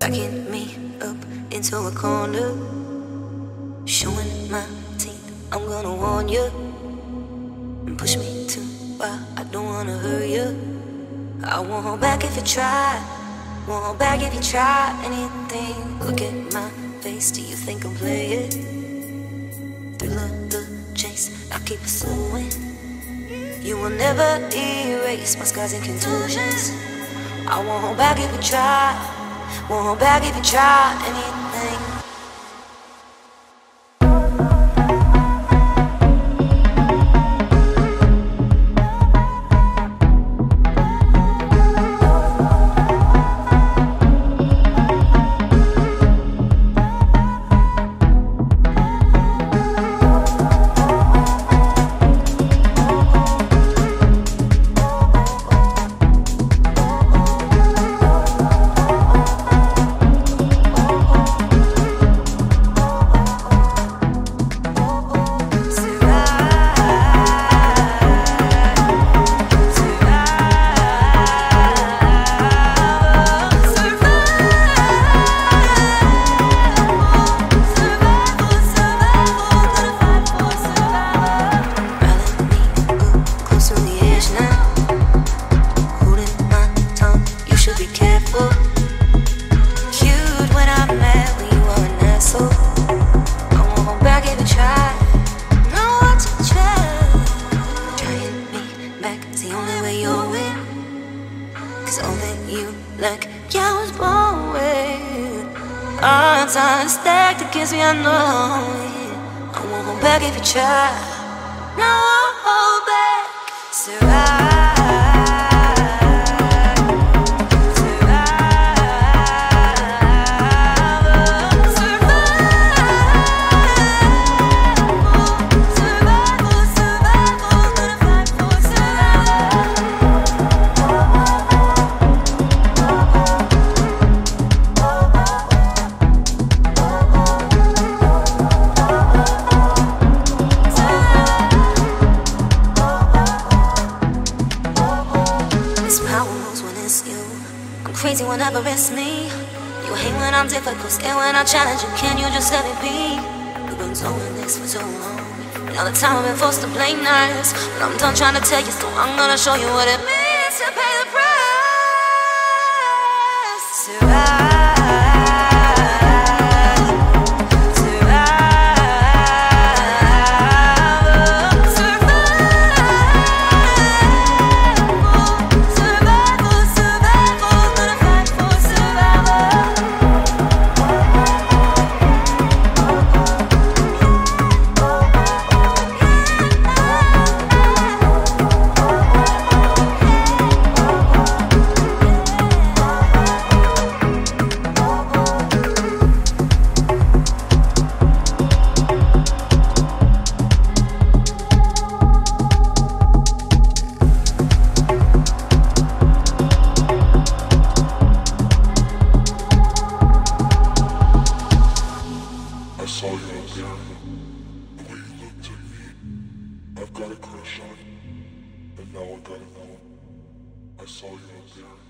backing me up into a corner, showing my teeth. I'm gonna warn you and push me too far. I don't wanna hurt you. I won't hold back if you try. Won't hold back if you try anything. Look at my face. Do you think I'm playing? Thrill of the chase, I keep pursuing. You will never erase my scars and contusions. I won't hold back if you try. Won't hold back if you try anything. Odds stacked against me, I know it. I won't hold back if you try. No, I won't hold back. Survive. Crazy whenever it's me. You hate when I'm difficult, scared when I challenge you. Can you just let me be? We've been doing this for so long, and all the time I've been forced to play nice. But I'm done trying to tell you, so I'm gonna show you what it means to pay the price. Survive. I saw you up there, the way you looked at me. I've got a crush on you, and now I gotta know. I saw you up there.